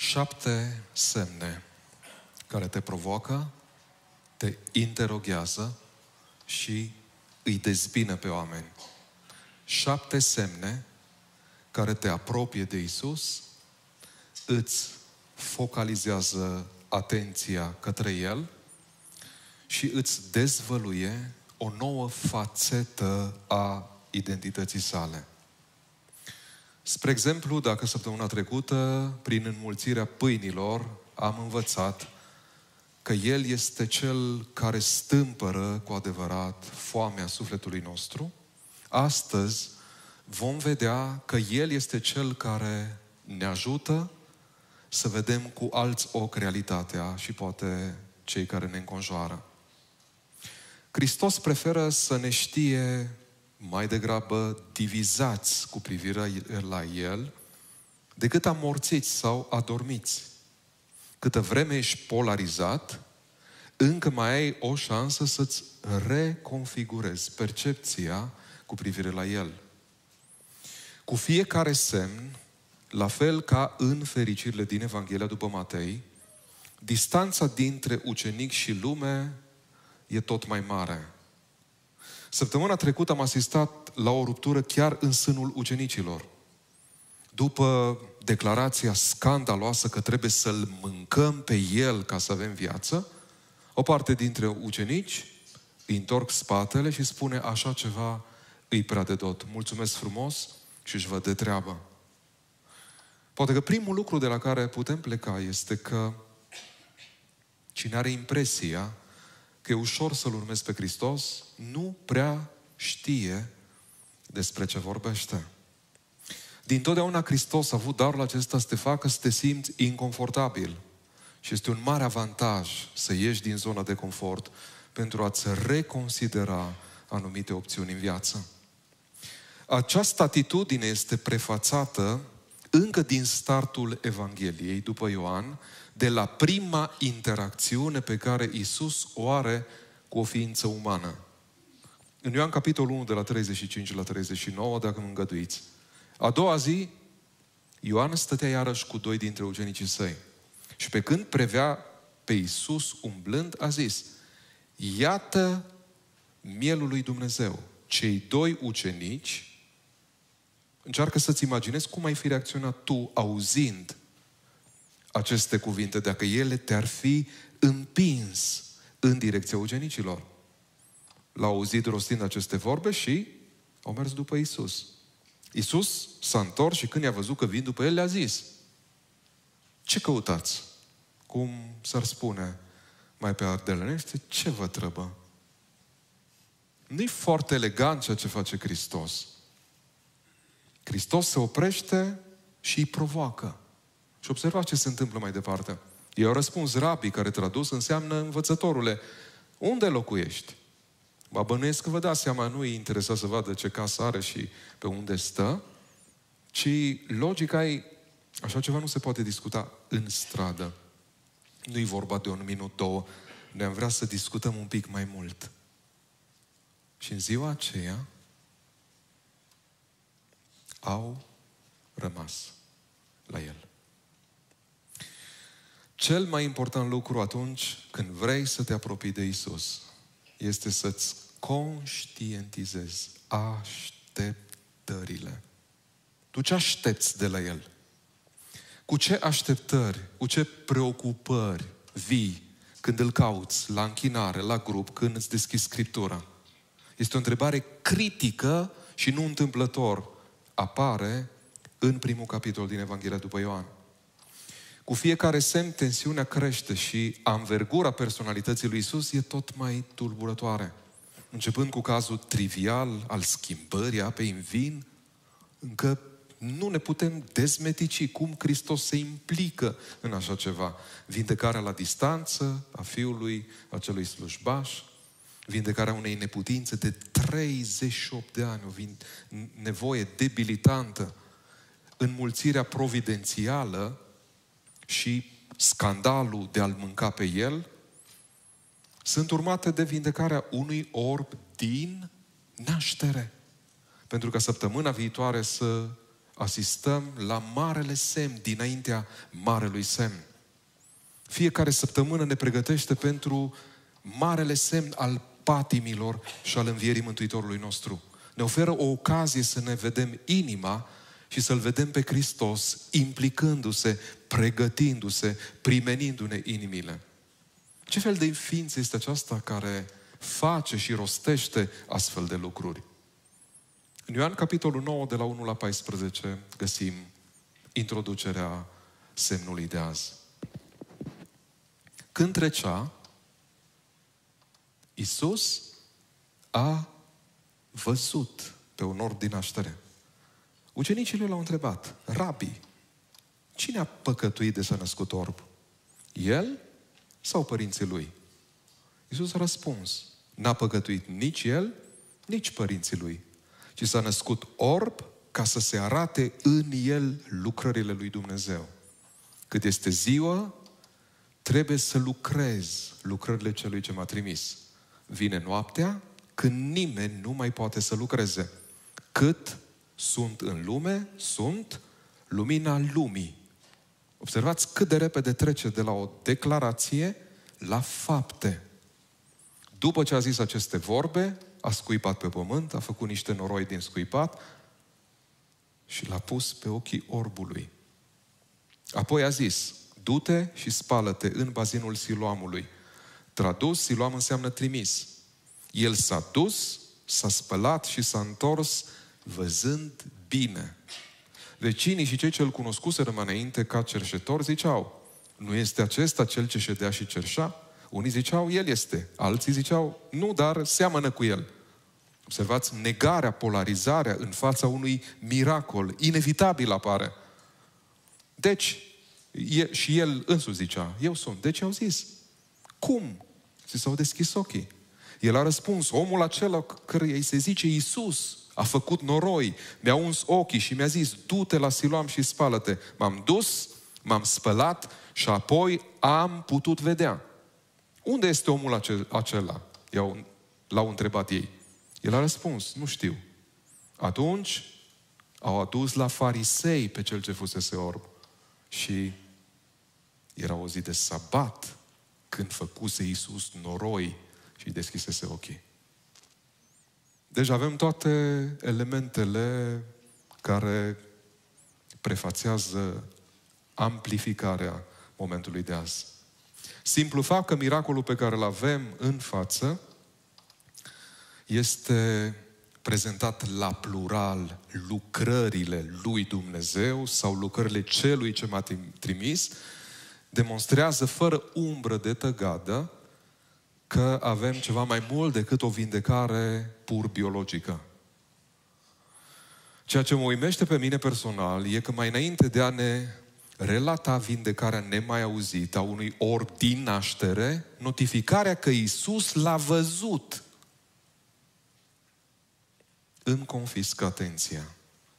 7 semne care te provoacă, te interoghează și îi dezbină pe oameni. 7 semne care te apropie de Iisus, îți focalizează atenția către El și îți dezvăluie o nouă fațetă a identității sale. Spre exemplu, dacă săptămâna trecută, prin înmulțirea pâinilor, am învățat că El este Cel care stâmpără cu adevărat foamea sufletului nostru, astăzi vom vedea că El este Cel care ne ajută să vedem cu alți ochi realitatea și poate cei care ne înconjoară. Hristos preferă să ne știe mai degrabă divizați cu privire la El decât amorțiți sau adormiți. Câtă vreme ești polarizat, încă mai ai o șansă să-ți reconfigurezi percepția cu privire la El. Cu fiecare semn, la fel ca în fericirile din Evanghelia după Matei, distanța dintre ucenic și lume e tot mai mare. Săptămâna trecută am asistat la o ruptură chiar în sânul ucenicilor. După declarația scandaloasă că trebuie să-L mâncăm pe El ca să avem viață, o parte dintre ucenici îi întorc spatele și spune așa ceva îi prea de tot. Mulțumesc frumos și își văd de treabă. Poate că primul lucru de la care putem pleca este că cine are impresia că e ușor să-L urmezi pe Hristos, nu prea știe despre ce vorbește. Dintotdeauna Hristos a avut darul acesta să te facă să te simți inconfortabil. Și este un mare avantaj să ieși din zona de confort pentru a-ți reconsidera anumite opțiuni în viață. Această atitudine este prefațată încă din startul Evangheliei, după Ioan, de la prima interacțiune pe care Iisus o are cu o ființă umană. În Ioan capitolul 1, de la 35 la 39, dacă mă îngăduiți. A doua zi, Ioan stătea iarăși cu 2 dintre ucenicii săi. Și pe când privea pe Iisus umblând, a zis: iată mielul lui Dumnezeu. Cei 2 ucenici, încearcă să-ți imaginezi cum ai fi reacționat tu auzind aceste cuvinte, dacă ele te-ar fi împins în direcția ucenicilor. L-au auzit rostind aceste vorbe și au mers după Iisus. Iisus s-a întors și când i-a văzut că vin după El, le-a zis: ce căutați? Cum s-ar spune mai pe ardelenește, ce vă trăbă? Nu-i foarte elegant ceea ce face Hristos. Hristos se oprește și îi provoacă. Și observați ce se întâmplă mai departe. I-au răspuns: rabii, care tradus înseamnă învățătorule, unde locuiești? Mă bănuiesc că vă dați seama, nu îi interesa să vadă ce casă are și pe unde stă, ci logica e, așa ceva nu se poate discuta în stradă. Nu-i vorba de 1 minut, 2. Ne-am vrea să discutăm un pic mai mult. Și în ziua aceea au rămas la El. Cel mai important lucru atunci când vrei să te apropii de Iisus este să-ți conștientizezi așteptările. Tu ce aștepți de la El? Cu ce așteptări, cu ce preocupări vii când îl cauți la închinare, la grup, când îți deschizi Scriptura? Este o întrebare critică și nu întâmplător apare în primul capitol din Evanghelia după Ioan. Cu fiecare semn, tensiunea crește și anvergura personalității lui Iisus e tot mai tulburătoare. Începând cu cazul trivial al schimbării apei în vin, încă nu ne putem dezmetici cum Hristos se implică în așa ceva. Vindecarea la distanță a fiului acelui slujbaș, vindecarea unei neputințe de 38 de ani, o nevoie debilitantă, înmulțirea providențială și scandalul de a-L mânca pe El, sunt urmate de vindecarea unui orb din naștere. Pentru ca săptămâna viitoare să asistăm la marele semn dinaintea marelui semn. Fiecare săptămână ne pregătește pentru marele semn al patimilor și al învierii Mântuitorului nostru. Ne oferă o ocazie să ne vedem inima și să-L vedem pe Hristos implicându-se, pregătindu-se, primenindu-ne inimile. Ce fel de ființă este aceasta care face și rostește astfel de lucruri? În Ioan, capitolul 9, de la 1 la 14, găsim introducerea semnului de azi. Când trecea, Iisus a văzut pe un orb din naștere. Ucenicii lui l-au întrebat: Rabi, cine a păcătuit de s-a născut orb? El sau părinții lui? Iisus a răspuns: n-a păcătuit nici el, nici părinții lui, ci s-a născut orb ca să se arate în el lucrările lui Dumnezeu. Cât este ziua, trebuie să lucrez lucrările celui ce m-a trimis. Vine noaptea când nimeni nu mai poate să lucreze. Cât sunt în lume, sunt lumina lumii. Observați cât de repede trece de la o declarație la fapte. După ce a zis aceste vorbe, a scuipat pe pământ, a făcut niște noroi din scuipat și l-a pus pe ochii orbului. Apoi a zis: du-te și spală-te în bazinul Siloamului. Tradus, Siloam înseamnă trimis. El s-a dus, s-a spălat și s-a întors văzând bine. Vecinii și cei ce îl cunoscuseră mai înainte ca cerșetor ziceau: nu este acesta cel ce ședea și cerșea? Unii ziceau: el este. Alții ziceau: nu, dar seamănă cu el. Observați, negarea, polarizarea în fața unui miracol inevitabil apare. Deci, și el însuși zicea: eu sunt. Deci au zis: cum? Și s-au deschis ochii. El a răspuns: omul acela căruia îi se zice Iisus a făcut noroi, mi-a uns ochii și mi-a zis: du-te la Siloam și spală-te. M-am dus, m-am spălat și apoi am putut vedea. Unde este omul acela? L-au întrebat ei. El a răspuns: nu știu. Atunci au adus la farisei pe cel ce fusese orb. Și era o zi de sabat când făcuse Iisus noroi și deschisese ochii. Deci avem toate elementele care prefațează amplificarea momentului de azi. Simplu fapt că miracolul pe care îl avem în față este prezentat la plural, lucrările lui Dumnezeu sau lucrările celui ce m-a trimis, demonstrează fără umbră de tăgadă că avem ceva mai mult decât o vindecare pur biologică. Ceea ce mă uimește pe mine personal e că mai înainte de a ne relata vindecarea nemai auzită a unui orb din naștere, notificarea că Iisus l-a văzut îmi confiscă atenția.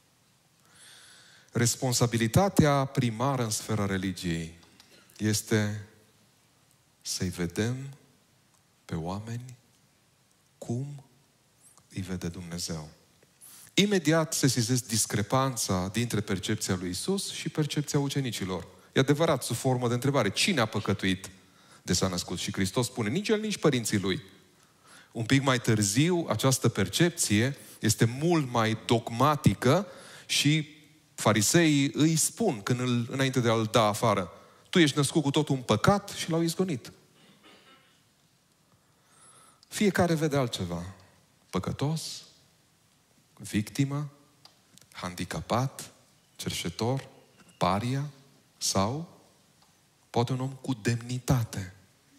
Responsabilitatea primară în sfera religiei este să-i vedem pe oameni cum îi vede Dumnezeu. Imediat se sesizez discrepanța dintre percepția lui Iisus și percepția ucenicilor. E adevărat, sub formă de întrebare: cine a păcătuit de s-a născut? Și Hristos spune: nici el, nici părinții lui. Un pic mai târziu, această percepție este mult mai dogmatică și fariseii îi spun, înainte de a-l da afară: tu ești născut cu totul în păcat, și l-au izgonit. Fiecare vede altceva. Păcătos, victimă, handicapat, cerșetor, paria sau poate un om cu demnitate.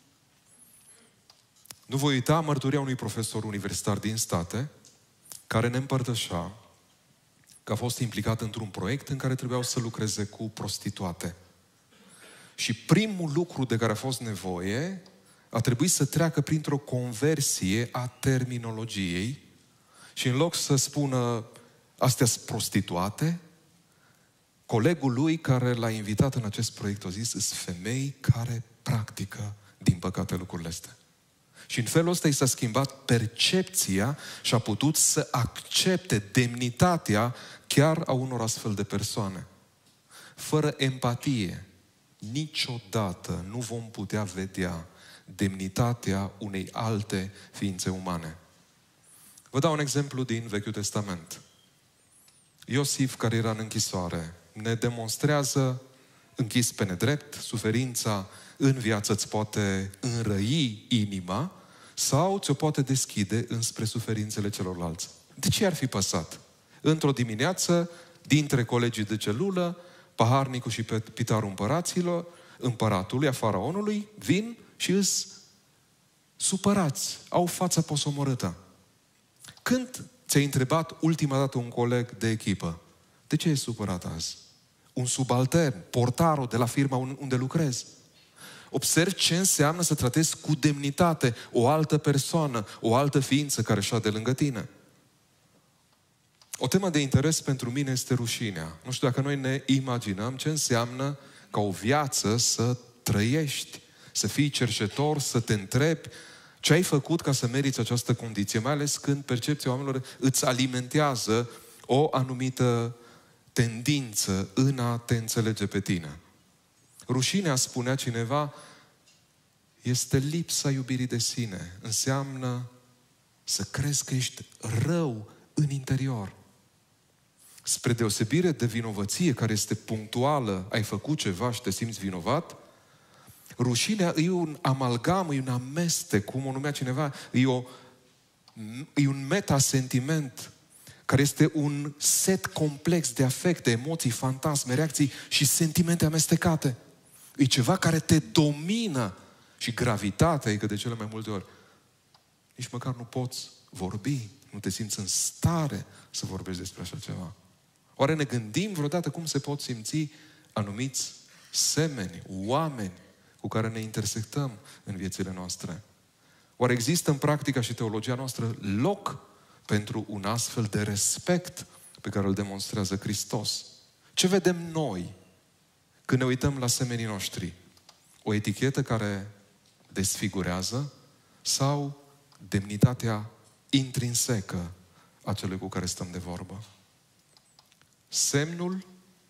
Nu voi uita mărturia unui profesor universitar din state care ne împărtășea că a fost implicat într-un proiect în care trebuiau să lucreze cu prostituate. Și primul lucru de care a fost nevoie a trebuit să treacă printr-o conversie a terminologiei și în loc să spună astea sunt prostituate, colegul lui care l-a invitat în acest proiect a zis: sunt femei care practică din păcate lucrurile astea. Și în felul ăsta i s-a schimbat percepția și a putut să accepte demnitatea chiar a unor astfel de persoane. Fără empatie, niciodată nu vom putea vedea demnitatea unei alte ființe umane. Vă dau un exemplu din Vechiul Testament. Iosif, care era în închisoare, ne demonstrează, închis pe nedrept, suferința în viață îți poate înrăi inima sau ți-o poate deschide înspre suferințele celorlalți. De ce ar fi păsat? Într-o dimineață, dintre colegii de celulă, paharnicul și pitarul împăratului, a faraonului, vin și îs supărați, au fața posomorâtă. Când ți-ai întrebat ultima dată un coleg de echipă, de ce e supărat azi? Un subaltern, portarul de la firma unde lucrezi. Observi ce înseamnă să tratezi cu demnitate o altă persoană, o altă ființă care șade lângă tine. O temă de interes pentru mine este rușinea. Nu știu dacă noi ne imaginăm ce înseamnă ca o viață să trăiești, să fii cercetor, să te întrebi ce ai făcut ca să meriți această condiție, mai ales când percepția oamenilor îți alimentează o anumită tendință în a te înțelege pe tine. Rușinea, spunea cineva, este lipsa iubirii de sine. Înseamnă să crezi că ești rău în interior. Spre deosebire de vinovăție care este punctuală, ai făcut ceva și te simți vinovat, rușinea e un amalgam, e un amestec, cum o numea cineva, e un metasentiment care este un set complex de afecte, emoții, fantasme, reacții și sentimente amestecate. E ceva care te domină și gravitatea e că de cele mai multe ori nici măcar nu poți vorbi, nu te simți în stare să vorbești despre așa ceva. Oare ne gândim vreodată cum se pot simți anumiți semeni, oameni cu care ne intersectăm în viețile noastre? Oare există în practica și teologia noastră loc pentru un astfel de respect pe care îl demonstrează Hristos? Ce vedem noi când ne uităm la semenii noștri? O etichetă care desfigurează sau demnitatea intrinsecă a celui cu care stăm de vorbă? Semnul,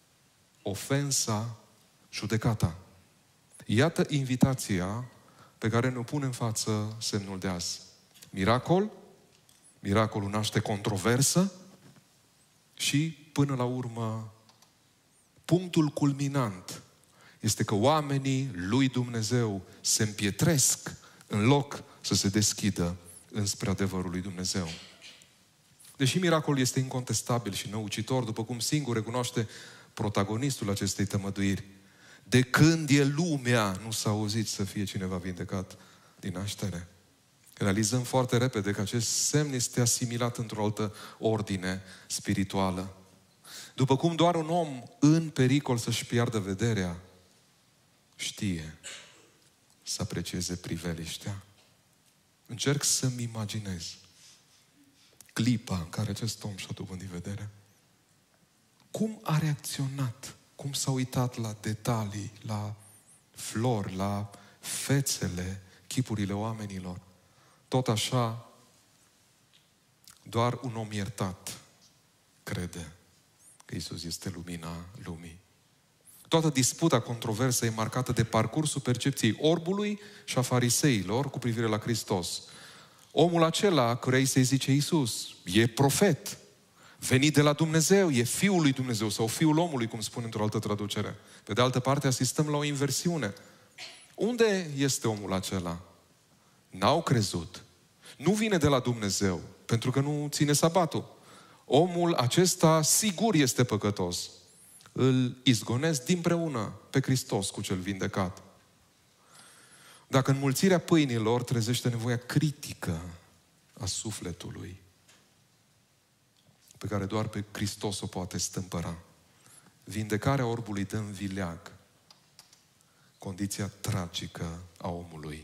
ofensa, judecata. Iată invitația pe care ne-o pune în față semnul de azi. Miracol, miracolul naște controversă și, până la urmă, punctul culminant este că oamenii lui Dumnezeu se împietresc în loc să se deschidă înspre adevărul lui Dumnezeu. Deși miracolul este incontestabil și năucitor, după cum singur recunoaște protagonistul acestei tămăduiri, de când e lumea, nu s-a auzit să fie cineva vindecat din naștere. Realizăm foarte repede că acest semn este asimilat într-o altă ordine spirituală. După cum doar un om în pericol să-și piardă vederea știe să aprecieze priveliștea. Încerc să-mi imaginez clipa în care acest om și-a dobândit vederea. Cum a reacționat? Cum s-a uitat la detalii, la flori, la fețele, chipurile oamenilor? Tot așa, doar un om iertat crede că Iisus este lumina lumii. Toată disputa controversă e marcată de parcursul percepției orbului și a fariseilor cu privire la Hristos. Omul acela căruia se zice Iisus e profet, venit de la Dumnezeu, e Fiul lui Dumnezeu sau Fiul omului, cum spune într-o altă traducere. Pe de altă parte, asistăm la o inversiune. Unde este omul acela? N-au crezut. Nu vine de la Dumnezeu, pentru că nu ține sabatul. Omul acesta sigur este păcătos. Îl izgonesc dinpreună pe Hristos cu cel vindecat. Dacă înmulțirea pâinilor trezește nevoia critică a sufletului, pe care doar pe Hristos o poate stâmpăra, vindecarea orbului dă în vileag condiția tragică a omului.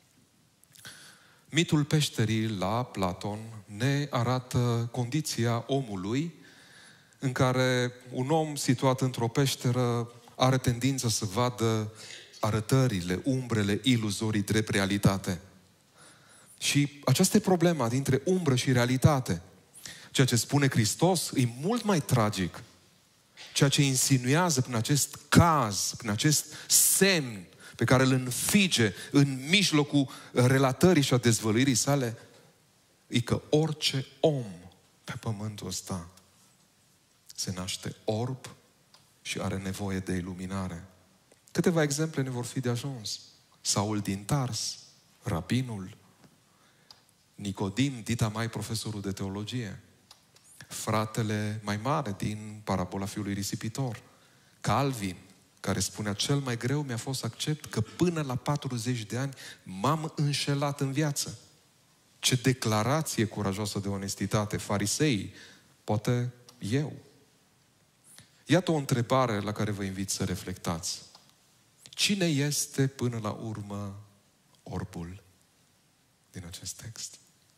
Mitul peșterii la Platon ne arată condiția omului în care un om situat într-o peșteră are tendința să vadă arătările, umbrele iluzorii drept realitate. Și aceasta e problema dintre umbră și realitate. Ceea ce spune Hristos e mult mai tragic. Ceea ce insinuează prin acest caz, prin acest semn pe care îl înfige în mijlocul relatării și a dezvăluirii sale, e că orice om pe pământul ăsta se naște orb și are nevoie de iluminare. Câteva exemple ne vor fi de ajuns. Saul din Tars, rabinul, Nicodim, dita mai profesorul de teologie, fratele mai mare din parabola fiului risipitor, Calvin, care spunea, cel mai greu mi-a fost să accept că până la 40 de ani m-am înșelat în viață. Ce declarație curajoasă de onestitate, farisei, poate eu. Iată o întrebare la care vă invit să reflectați. Cine este până la urmă orbul din acest text?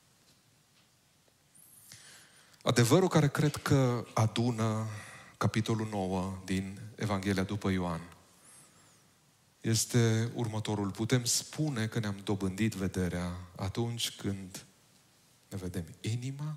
Adevărul care cred că adună capitolul 9 din Evanghelia după Ioan este următorul. Putem spune că ne-am dobândit vederea atunci când ne vedem inima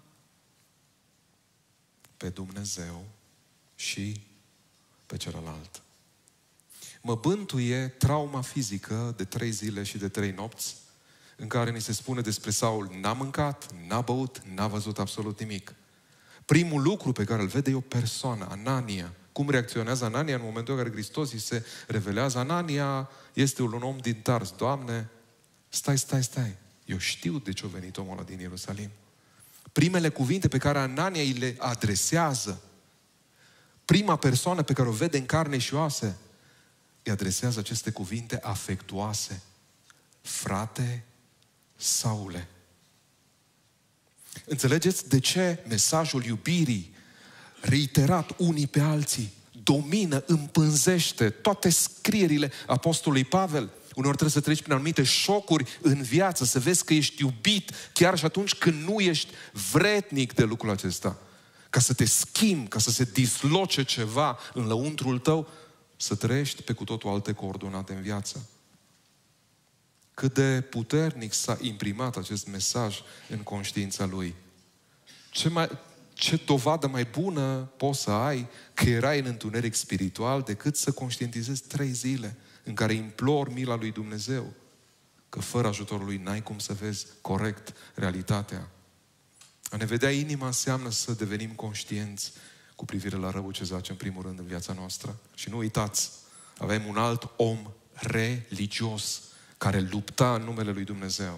pe Dumnezeu și pe celălalt. Mă bântuie trauma fizică de 3 zile și de 3 nopți în care ni se spune despre Saul, n-a mâncat, n-a băut, n-a văzut absolut nimic. Primul lucru pe care îl vede e o persoană, Anania. Cum reacționează Anania în momentul în care Hristos îi se revelează? Anania este un om din Tars. Doamne, stai. Eu știu de ce a venit omul ăla din Ierusalim. Primele cuvinte pe care Anania îi le adresează, prima persoană pe care o vede în carne și oase, îi adresează aceste cuvinte afectuoase. Frate Saule. Înțelegeți de ce mesajul iubirii, reiterat unii pe alții, domină, împânzește toate scrierile apostolului Pavel? Uneori trebuie să treci prin anumite șocuri în viață, să vezi că ești iubit, chiar și atunci când nu ești vrednic de lucrul acesta. Ca să te schimbi, ca să se disloce ceva în lăuntrul tău, să trăiești pe cu totul alte coordonate în viață. Cât de puternic s-a imprimat acest mesaj în conștiința lui. Ce dovadă mai bună poți să ai că erai în întuneric spiritual decât să conștientizezi 3 zile în care implori mila lui Dumnezeu, că fără ajutorul lui n-ai cum să vezi corect realitatea. A ne vedea inima înseamnă să devenim conștienți cu privire la răul ce zace în primul rând în viața noastră. Și nu uitați, avem un alt om religios care lupta în numele lui Dumnezeu.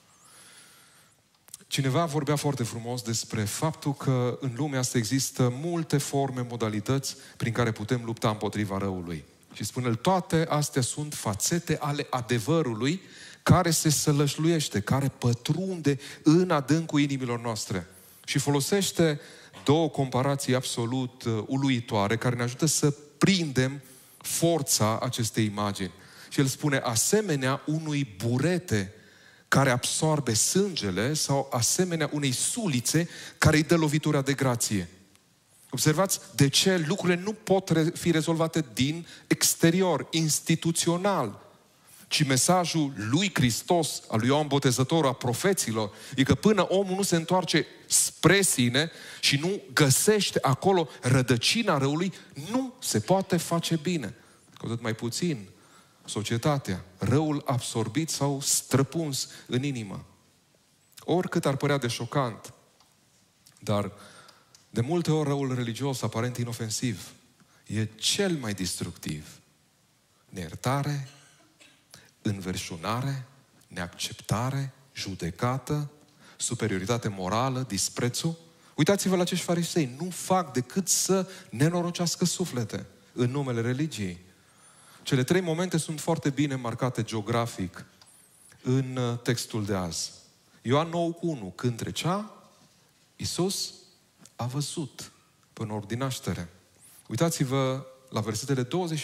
Cineva vorbea foarte frumos despre faptul că în lumea asta există multe forme, modalități prin care putem lupta împotriva răului. Și spune-l, toate astea sunt fațete ale adevărului care se sălășluiește, care pătrunde în adâncul inimilor noastre. Și folosește 2 comparații absolut uluitoare care ne ajută să prindem forța acestei imagini. Și el spune, asemenea unui burete care absorbe sângele sau asemenea unei sulițe care îi dă lovitura de grație. Observați de ce lucrurile nu pot fi rezolvate din exterior, instituțional, ci mesajul lui Hristos, al lui Ioan Botezătorul, a profeților, e că până omul nu se întoarce spre sine și nu găsește acolo rădăcina răului, nu se poate face bine. Cu atât mai puțin societatea, răul absorbit sau străpuns în inimă. Oricât ar părea de șocant, dar de multe ori răul religios, aparent inofensiv, e cel mai destructiv. Neiertare, înverșunare, neacceptare, judecată, superioritate morală, disprețul. Uitați-vă la acești farisei, nu fac decât să nenorocească suflete în numele religiei. Cele 3 momente sunt foarte bine marcate geografic în textul de azi. Ioan 9:1, când trecea, Iisus a văzut până ori din naștere. Uitați-vă la versetele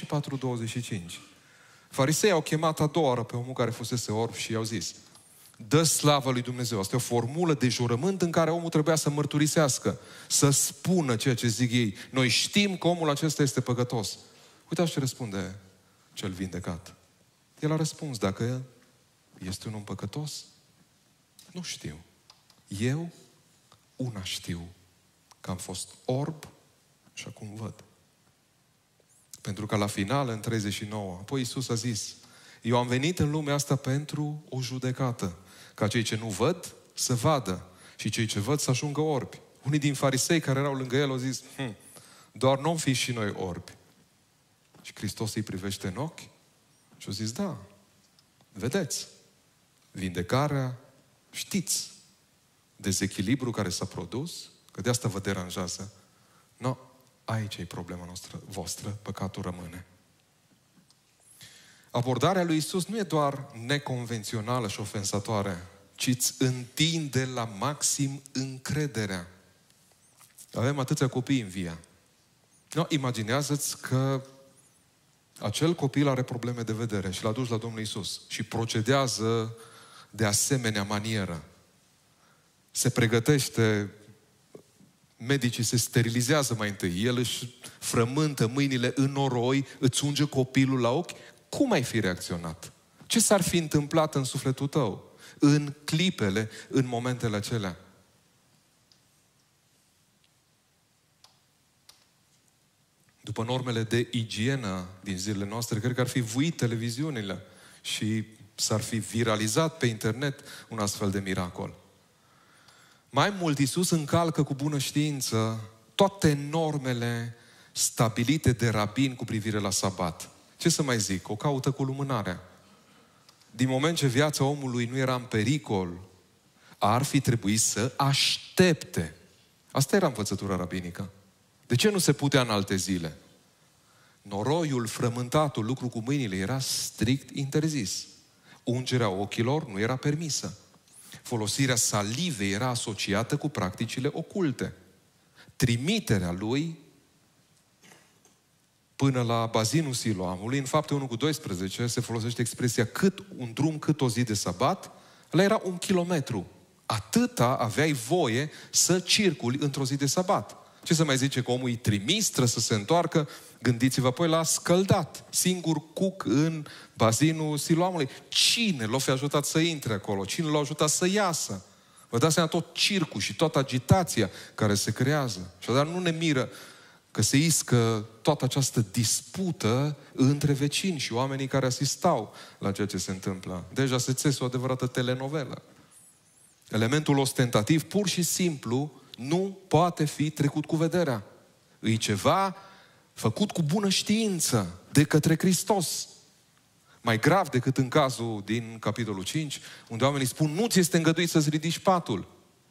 24-25. Farisei au chemat a doua oară pe omul care fusese orb și i-au zis, dă slavă lui Dumnezeu. Asta e o formulă de jurământ în care omul trebuia să mărturisească, să spună ceea ce zic ei. Noi știm că omul acesta este păcătos. Uitați ce răspunde cel vindecat. El a răspuns, dacă este un om păcătos, Nu știu. Eu una știu, că am fost orb și acum văd. Pentru că la final, în 39, apoi Iisus a zis, eu am venit în lumea asta pentru o judecată, ca cei ce nu văd să vadă și cei ce văd să ajungă orbi. Unii din farisei care erau lângă el au zis, doar nu-am fi și noi orbi. Și Hristos îi privește în ochi și au zis, da, vedeți, vindecarea, știți dezechilibru care s-a produs, că de asta vă deranjează. No, aici e problema voastră, păcatul rămâne. Abordarea lui Iisus nu e doar neconvențională și ofensatoare, ci îți întinde la maxim încrederea. Avem atâția copii în via. No, imaginează-ți că acel copil are probleme de vedere și l-a dus la Domnul Iisus și procedează de asemenea manieră. Se pregătește, medicii se sterilizează mai întâi, el își frământă mâinile în noroi, îți unge copilul la ochi, cum ai fi reacționat? Ce s-ar fi întâmplat în sufletul tău? În clipele, în momentele acelea? După normele de igienă din zilele noastre, cred că ar fi vuit televiziunile și s-ar fi viralizat pe internet un astfel de miracol. Mai mult, Iisus încalcă cu bună știință toate normele stabilite de rabini cu privire la sabat. Ce să mai zic? O caută cu lumânarea. Din moment ce viața omului nu era în pericol, ar fi trebuit să aștepte. Asta era învățătura rabinică. De ce nu se putea în alte zile? Noroiul, frământatul, lucru cu mâinile era strict interzis. Ungerea ochilor nu era permisă. Folosirea salivei era asociată cu practicile oculte. Trimiterea lui până la bazinul Siloamului, în Fapte 1:12, se folosește expresia un drum cât o zi de sabat, ăla era 1 kilometru. Atâta aveai voie să circuli într-o zi de sabat. Ce să mai zice că omul îi trimis, trebuie să se întoarcă? Gândiți-vă apoi la scăldat, singur cuc în bazinul Siloamului. Cine l-a fi ajutat să intre acolo? Cine l-a ajutat să iasă? Vă dați seama tot circul și toată agitația care se creează. Și dar nu ne miră că se iscă toată această dispută între vecini și oamenii care asistau la ceea ce se întâmplă. Deja se țese o adevărată telenovelă. Elementul ostentativ, pur și simplu, nu poate fi trecut cu vederea. E ceva făcut cu bună știință de către Hristos. Mai grav decât în cazul din capitolul 5, unde oamenii spun, nu ți este îngăduit să-ți ridici patul.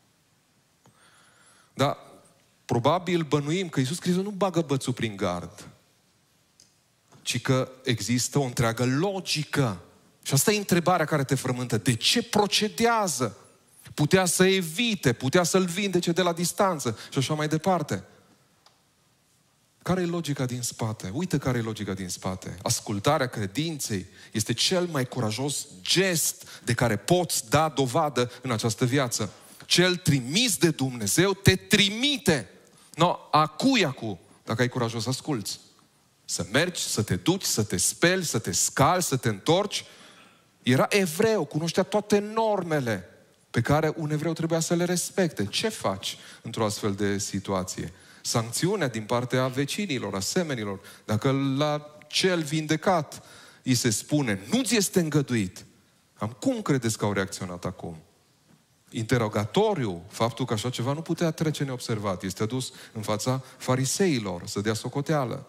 Dar probabil bănuim că Iisus Hristos nu bagă bățul prin gard, ci că există o întreagă logică. Și asta e întrebarea care te frământă. De ce procedează? Putea să evite, putea să-l vindece de la distanță și așa mai departe. Care e logica din spate? Uite care e logica din spate. Ascultarea credinței este cel mai curajos gest de care poți da dovadă în această viață. Cel trimis de Dumnezeu te trimite. No, acu, dacă ai curajos să asculți. Să mergi, să te duci, să te speli, să te scali, să te întorci. Era evreu, cunoștea toate normele pe care un evreu trebuia să le respecte. Ce faci într-o astfel de situație? Sancțiunea din partea vecinilor, asemenilor, dacă la cel vindecat îi se spune, nu ți este îngăduit. Cum credeți că au reacționat acum? Interogatoriu, faptul că așa ceva nu putea trece neobservat, este adus în fața fariseilor să dea socoteală.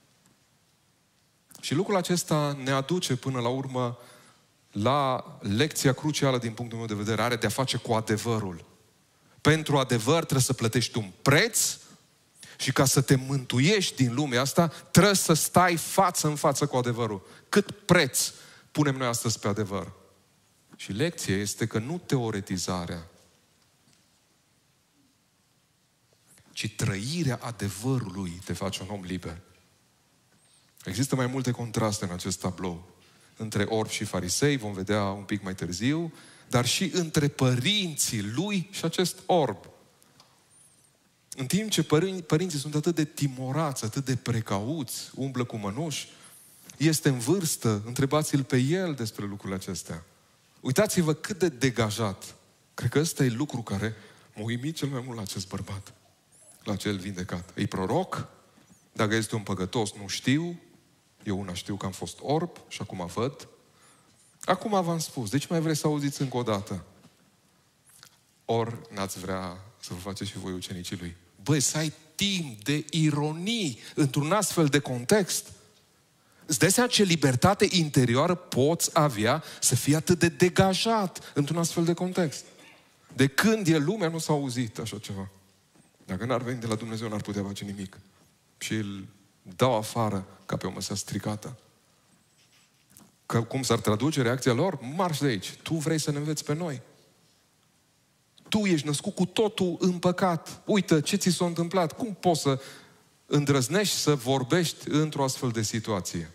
Și lucrul acesta ne aduce până la urmă la lecția crucială din punctul meu de vedere, are de a face cu adevărul. Pentru adevăr trebuie să plătești un preț și ca să te mântuiești din lumea asta, trebuie să stai față în față cu adevărul. Cât preț punem noi astăzi pe adevăr? Și lecția este că nu teoretizarea, ci trăirea adevărului te face un om liber. Există mai multe contraste în acest tablou. Între orbi și farisei, vom vedea un pic mai târziu, dar și între părinții lui și acest orb. În timp ce părinții sunt atât de timorați, atât de precauți, umblă cu mănuși, este în vârstă, întrebați-l pe el despre lucrurile acestea. Uitați-vă cât de degajat Cred că ăsta e lucru care m-a uimit cel mai mult la acest bărbat, la cel vindecat. E proroc, dacă este un păcătos, nu știu. Eu una știu că am fost orb și acum văd. Acum v-am spus, de ce mai vreți să auziți încă o dată? Ori n-ați vrea să vă faceți și voi ucenicii lui. Băi, să ai timp de ironii într-un astfel de context. Îți dai seama ce libertate interioară poți avea să fii atât de degajat într-un astfel de context. De când e lumea nu s-a auzit așa ceva. Dacă n-ar veni de la Dumnezeu, n-ar putea face nimic. Și îl dau afară ca pe o măsea stricată. Că cum s-ar traduce reacția lor? Marș de aici. Tu vrei să ne înveți pe noi. Tu ești născut cu totul în păcat. Uită ce ți s-a întâmplat. Cum poți să îndrăznești să vorbești într-o astfel de situație?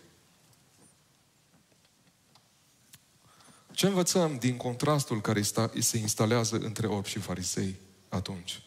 Ce învățăm din contrastul care se instalează între orbi și farisei atunci?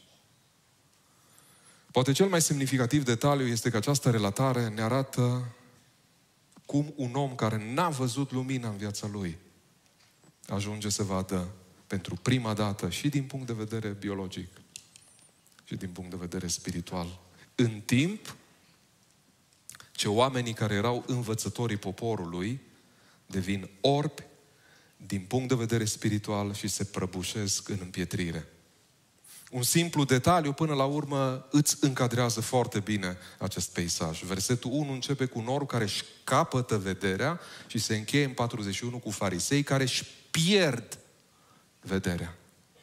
Poate cel mai semnificativ detaliu este că această relatare ne arată cum un om care n-a văzut lumina în viața lui ajunge să vadă pentru prima dată și din punct de vedere biologic și din punct de vedere spiritual. În timp ce oamenii care erau învățătorii poporului devin orbi din punct de vedere spiritual și se prăbușesc în împietrire. Un simplu detaliu, până la urmă, îți încadrează foarte bine acest peisaj. Versetul 1 începe cu un orb care își capătă vederea și se încheie în 41 cu farisei care își pierd vederea.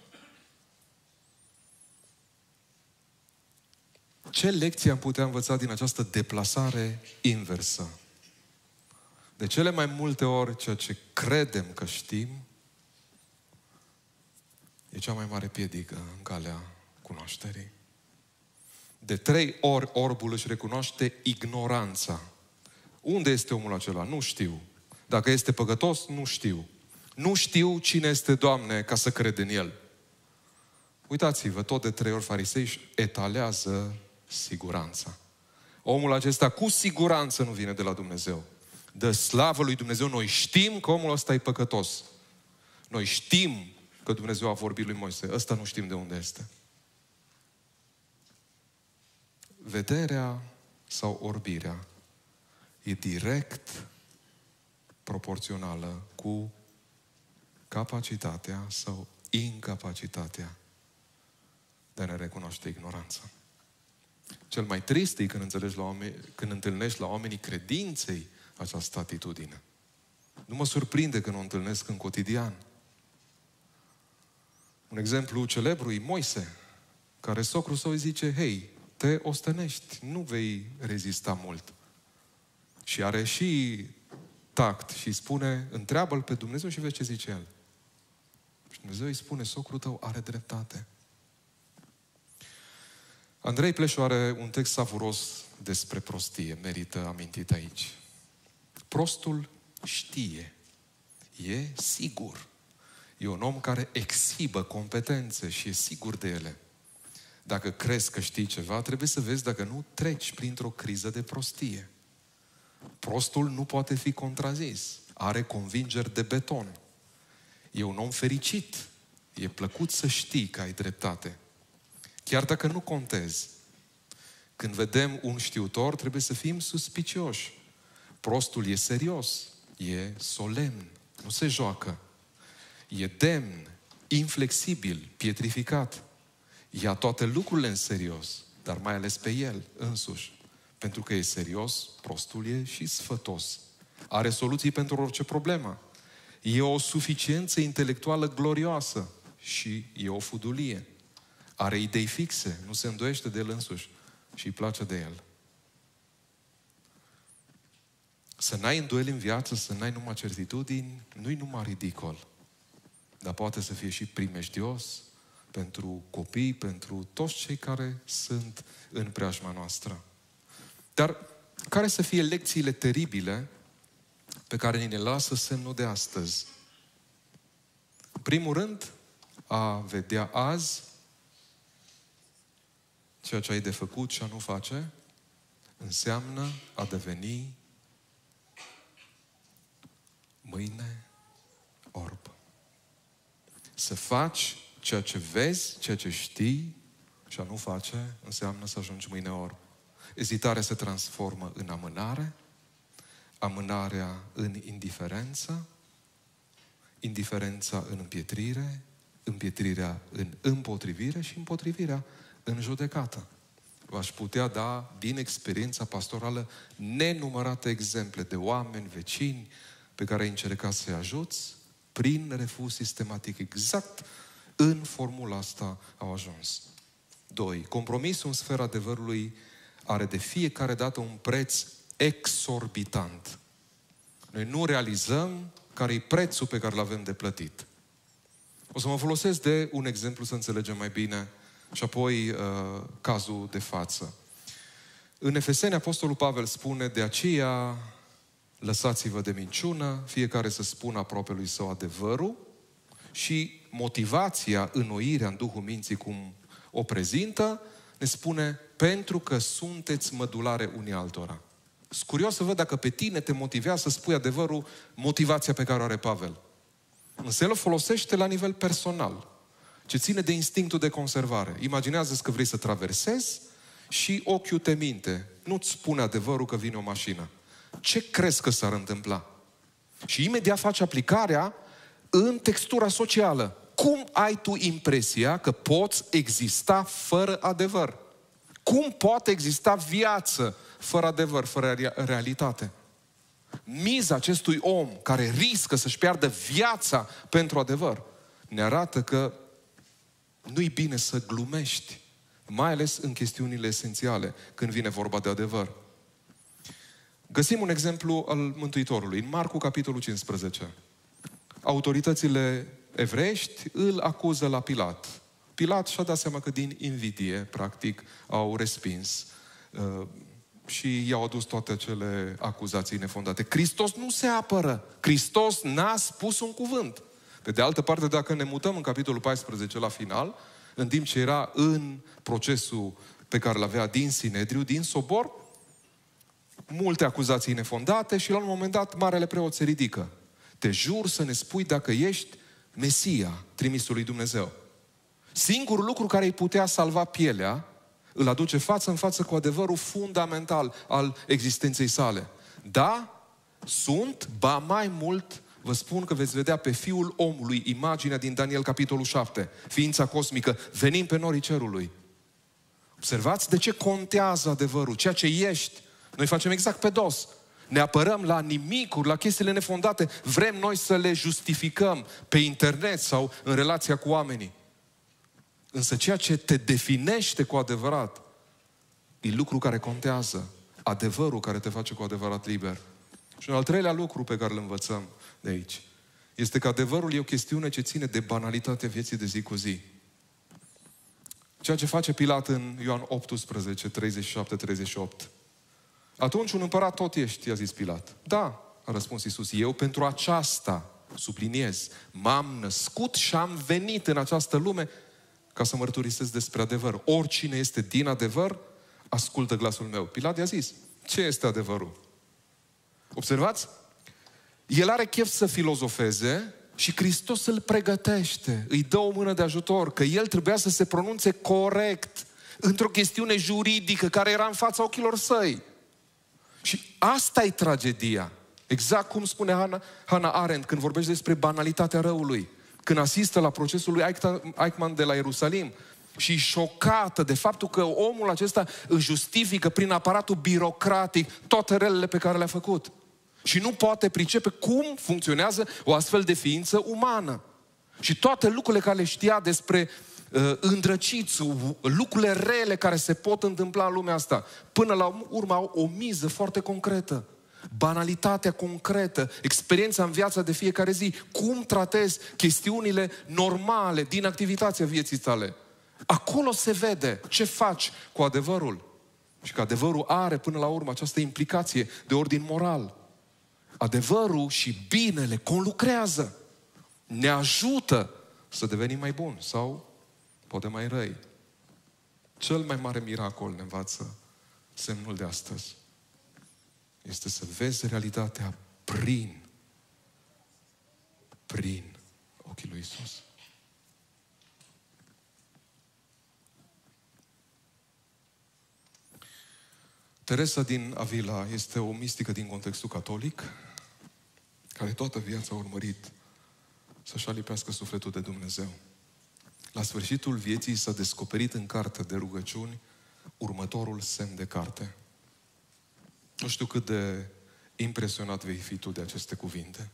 Ce lecție am putea învăța din această deplasare inversă? De cele mai multe ori, ceea ce credem că știm e cea mai mare piedică în calea cunoașterii. De 3 ori orbul își recunoaște ignoranța. Unde este omul acela? Nu știu. Dacă este păcătos, nu știu. Nu știu cine este, Doamne, ca să cred în El. Uitați-vă, tot de 3 ori farisei își etalează siguranța. Omul acesta cu siguranță nu vine de la Dumnezeu. Dă slavă lui Dumnezeu. Noi știm că omul ăsta e păcătos. Noi știm că Dumnezeu a vorbit lui Moise. Ăsta nu știm de unde este. Vederea sau orbirea e direct proporțională cu capacitatea sau incapacitatea de a ne recunoaște ignoranța. Cel mai trist e când întâlnești la oamenii credinței această atitudine. Nu mă surprinde că nu o întâlnesc în cotidian. Un exemplu celebru e Moise, care socrul său îi zice, hei, te ostenești, nu vei rezista mult. Și are și tact și spune, întreabă-L pe Dumnezeu și vezi ce zice El. Și Dumnezeu îi spune, socrul tău are dreptate. Andrei Pleșu are un text savuros despre prostie, merită amintit aici. Prostul știe, e sigur. E un om care exhibă competențe și e sigur de ele. Dacă crezi că știi ceva, trebuie să vezi dacă nu treci printr-o criză de prostie. Prostul nu poate fi contrazis. Are convingeri de beton. E un om fericit. E plăcut să știi că ai dreptate. Chiar dacă nu contezi. Când vedem un știutor, trebuie să fim suspicioși. Prostul e serios. E solemn. Nu se joacă. E demn, inflexibil, pietrificat. Ia toate lucrurile în serios, dar mai ales pe el însuși. Pentru că e serios, prostul e și sfătos. Are soluții pentru orice problemă. E o suficiență intelectuală glorioasă și e o fudulie. Are idei fixe, nu se îndoiește de el însuși și îi place de el. Să n-ai îndoieli în viață, să n-ai numai certitudini, nu-i numai ridicol. Dar poate să fie și primejdios pentru copii, pentru toți cei care sunt în preajma noastră. Dar care să fie lecțiile teribile pe care ni le lasă semnul de astăzi? În primul rând, a vedea azi ceea ce ai de făcut și a nu face înseamnă a deveni mâine orb. Să faci Ceea ce vezi, ceea ce știi și a nu face, înseamnă să ajungi mâine orb. Ezitarea se transformă în amânare, amânarea în indiferență, indiferența în împietrire, împietrirea în împotrivire și împotrivirea în judecată. V-aș putea da din experiența pastorală nenumărate exemple de oameni, vecini, pe care ai încercat să-i ajuți, prin refuz sistematic. Exact în formula asta au ajuns. 2. Compromisul în sfera adevărului are de fiecare dată un preț exorbitant. Noi nu realizăm care e prețul pe care l-avem de plătit. O să mă folosesc de un exemplu să înțelegem mai bine și apoi cazul de față. În Efeseni, Apostolul Pavel spune: de aceea lăsați-vă de minciună, fiecare să spună aproapelui său adevărul, și motivația, înnoirea în Duhul minții, cum o prezintă, ne spune: pentru că sunteți mădulare unii altora. Sunt curios să văd dacă pe tine te motivează să spui adevărul, motivația pe care o are Pavel. Însă el o folosește la nivel personal, ce ține de instinctul de conservare. Imaginează-ți că vrei să traversezi și ochiul te minte. Nu-ți spune adevărul că vine o mașină. Ce crezi că s-ar întâmpla? Și imediat faci aplicarea în textura socială. Cum ai tu impresia că poți exista fără adevăr? Cum poate exista viață fără adevăr, fără realitate? Miza acestui om care riscă să-și piardă viața pentru adevăr ne arată că nu-i bine să glumești, mai ales în chestiunile esențiale, când vine vorba de adevăr. Găsim un exemplu al Mântuitorului în Marcu, capitolul 15. Autoritățile evreiești îl acuză la Pilat. Pilat și-a dat seama că din invidie, practic, au respins și i-au adus toate acele acuzații nefondate. Hristos nu se apără. Hristos n-a spus un cuvânt. Pe de altă parte, dacă ne mutăm în capitolul 14 la final, în timp ce era în procesul pe care îl avea din Sinedriu, din Sobor, multe acuzații nefondate și la un moment dat marele preot se ridică. Te jur să ne spui dacă ești Mesia, trimisul lui Dumnezeu. Singurul lucru care îi putea salva pielea, îl aduce față în față cu adevărul fundamental al existenței sale. Da, sunt, ba mai mult, vă spun că veți vedea pe Fiul omului, imaginea din Daniel, capitolul 7, ființa cosmică, venind pe norii cerului. Observați de ce contează adevărul, ceea ce ești. Noi facem exact pe dos. Ne apărăm la nimicuri, la chestiile nefondate. Vrem noi să le justificăm pe internet sau în relația cu oamenii. Însă ceea ce te definește cu adevărat e lucru care contează. Adevărul care te face cu adevărat liber. Și un al treilea lucru pe care îl învățăm de aici este că adevărul e o chestiune ce ține de banalitatea vieții de zi cu zi. Ceea ce face Pilat în Ioan 18, 37-38. Atunci un împărat tot ești, i-a zis Pilat. Da, a răspuns Iisus, eu pentru aceasta, subliniez, m-am născut și am venit în această lume ca să mărturisesc despre adevăr. Oricine este din adevăr, ascultă glasul meu. Pilat i-a zis, ce este adevărul? Observați? El are chef să filozofeze și Hristos îl pregătește, îi dă o mână de ajutor, că el trebuia să se pronunțe corect într-o chestiune juridică care era în fața ochilor săi. Și asta e tragedia. Exact cum spune Hannah Arendt când vorbește despre banalitatea răului. Când asistă la procesul lui Eichmann de la Ierusalim și șocată de faptul că omul acesta își justifică prin aparatul birocratic toate relele pe care le-a făcut. Și nu poate pricepe cum funcționează o astfel de ființă umană. Și toate lucrurile care le știa despre îndrăciți, lucrurile rele care se pot întâmpla în lumea asta, până la urmă au o miză foarte concretă. Banalitatea concretă, experiența în viața de fiecare zi, cum tratezi chestiunile normale din activitatea vieții tale. Acolo se vede ce faci cu adevărul. Și că adevărul are până la urmă această implicație de ordin moral. Adevărul și binele conlucrează. Ne ajută să devenim mai buni sau poate mai răi. Cel mai mare miracol ne învață semnul de astăzi. Este să vezi realitatea prin ochii lui Iisus. Teresa din Avila este o mistică din contextul catolic, care toată viața a urmărit să-și alipească sufletul de Dumnezeu. La sfârșitul vieții s-a descoperit în carte de rugăciuni următorul semn de carte. Nu știu cât de impresionat vei fi tu de aceste cuvinte.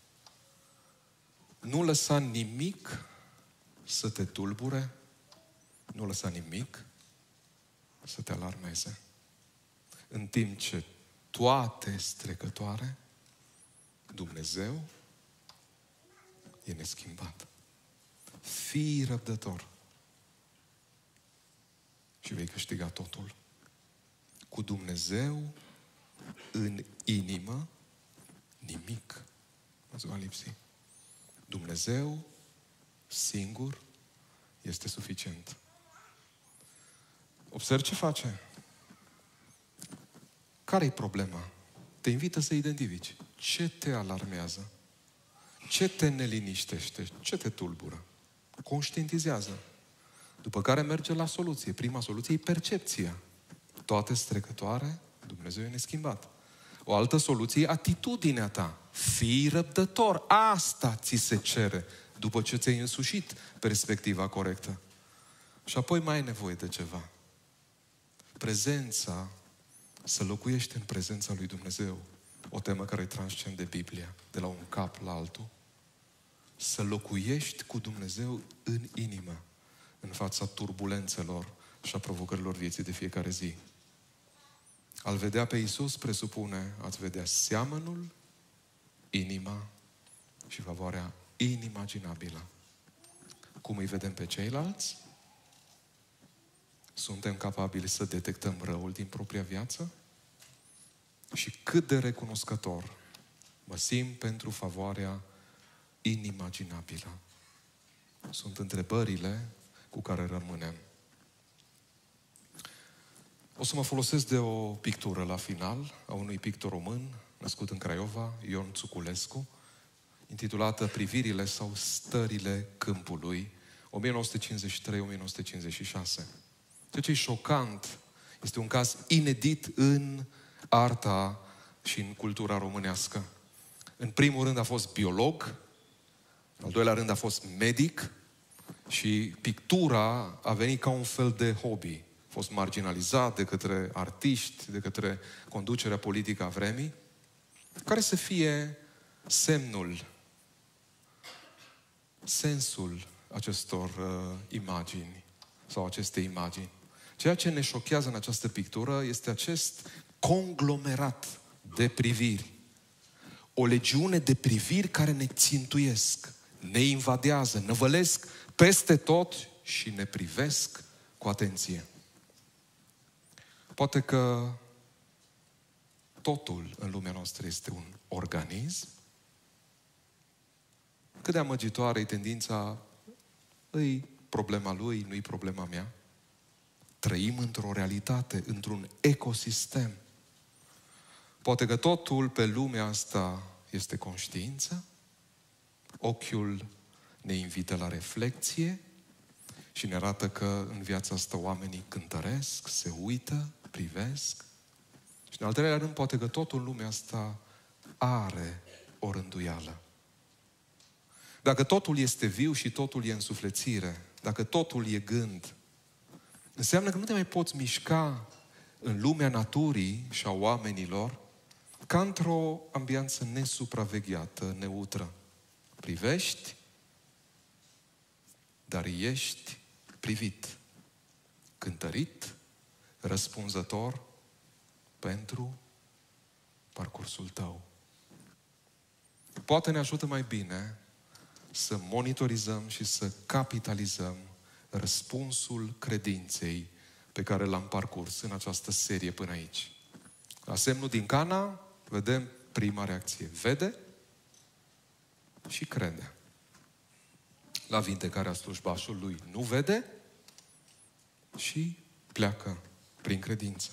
Nu lăsa nimic să te tulbure, nu lăsa nimic să te alarmeze. În timp ce toate strecătoare, Dumnezeu e neschimbat. Fii răbdător și vei câștiga totul. Cu Dumnezeu în inimă, nimic nu-ți va lipsi. Dumnezeu singur este suficient. Observ ce face. Care-i problema? Te invită să identifici. Ce te alarmează? Ce te neliniștește? Ce te tulbură? Conștientizează. După care merge la soluție. Prima soluție e percepția. Toate strecătoare, Dumnezeu e neschimbat. O altă soluție e atitudinea ta. Fii răbdător. Asta ți se cere după ce ți-ai însușit perspectiva corectă. Și apoi mai ai nevoie de ceva. Prezența, să locuiești în prezența lui Dumnezeu. O temă care transcende Biblia, de la un cap la altul. Să locuiești cu Dumnezeu în inimă, în fața turbulențelor și a provocărilor vieții de fiecare zi. Al vedea pe Iisus presupune ați vedea seamănul, inima și favoarea inimaginabilă. Cum îi vedem pe ceilalți? Suntem capabili să detectăm răul din propria viață? Și cât de recunoscător mă simt pentru favoarea inimaginabilă. Sunt întrebările cu care rămânem. O să mă folosesc de o pictură la final a unui pictor român născut în Craiova, Ion Țuculescu, intitulată Privirile sau stările câmpului, 1953-1956. Ce e șocant, este un caz inedit în arta și în cultura românească. În primul rând a fost biolog, în al doilea rând a fost medic și pictura a venit ca un fel de hobby. A fost marginalizat de către artiști, de către conducerea politică a vremii. Care să fie sensul acestor imagini sau acestei imagini? Ceea ce ne șochează în această pictură este acest conglomerat de priviri. O legiune de priviri care ne țintuiesc, ne invadează, năvălesc peste tot și ne privesc cu atenție. Poate că totul în lumea noastră este un organism. Cât de amăgitoare e tendința, îi problema lui, nu-i problema mea. Trăim într-o realitate, într-un ecosistem. Poate că totul pe lumea asta este conștiință. Ochiul ne invită la reflecție și ne arată că în viața asta oamenii cântăresc, se uită, privesc. Și în al treilea rând, poate că totul în lumea asta are o rânduială. Dacă totul este viu și totul e însuflețire, dacă totul e gând, înseamnă că nu te mai poți mișca în lumea naturii și a oamenilor ca într-o ambianță nesupravegheată, neutră. Privești, dar ești privit, cântărit, răspunzător pentru parcursul tău. Poate ne ajută mai bine să monitorizăm și să capitalizăm răspunsul credinței pe care l-am parcurs în această serie până aici. La semnul din Cana, vedem prima reacție. Vede și crede. La vindecarea slujbașului nu vede și pleacă prin credință.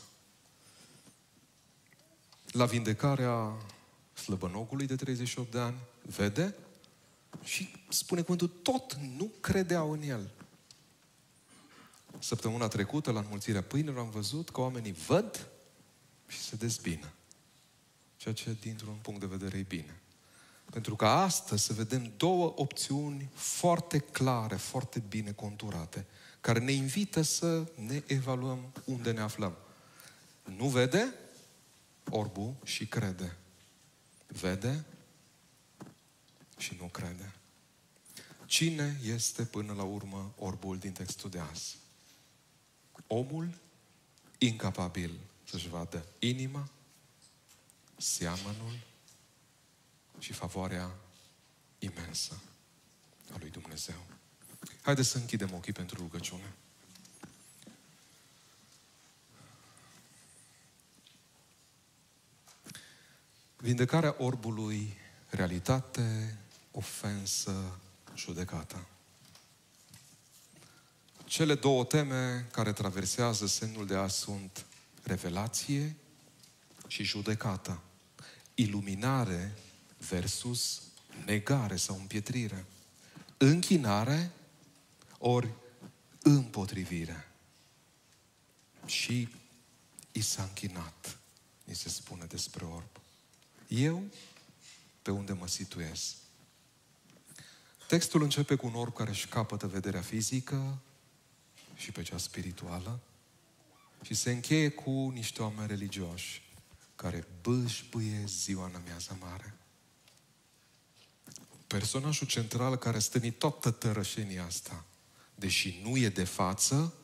La vindecarea slăbănogului de 38 de ani, vede și spune cuvântul, tot nu credeau în el. Săptămâna trecută, la înmulțirea pâinilor, am văzut că oamenii văd și se dezbină. Ceea ce, dintr-un punct de vedere, e bine. Pentru că astăzi să vedem două opțiuni foarte clare, foarte bine conturate, care ne invită să ne evaluăm unde ne aflăm. Nu vede orbul și crede. Vede și nu crede. Cine este până la urmă orbul din textul de azi? Omul incapabil să-și vadă inima, seamănul și favoarea imensă a lui Dumnezeu. Haideți să închidem ochii pentru rugăciune. Vindecarea orbului, realitate, ofensă, judecată. Cele două teme care traversează semnul de azi sunt revelație și judecată. Iluminare versus negare sau împietrire. Închinare ori împotrivire. Și i s-a închinat, ni se spune despre orb. Eu, pe unde mă situez? Textul începe cu un orb care își capătă vederea fizică și pe cea spirituală și se încheie cu niște oameni religioși care bâșbâie ziua în amiază mare. Personajul central care a stănit toată tărășenia asta, deși nu e de față,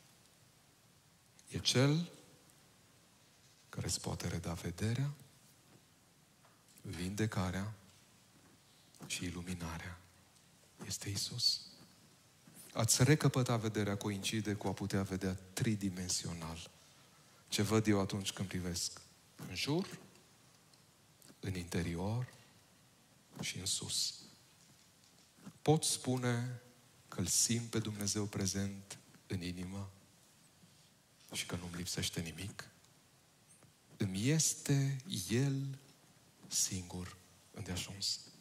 e cel care îți poate reda vederea, vindecarea și iluminarea. Este Iisus. A-ți recăpăta vederea coincide cu a putea vedea tridimensional. Ce văd eu atunci când privesc în jur, în interior și în sus. Pot spune că îl simt pe Dumnezeu prezent în inimă și că nu-mi lipsește nimic. Îmi este El singur îndeajuns.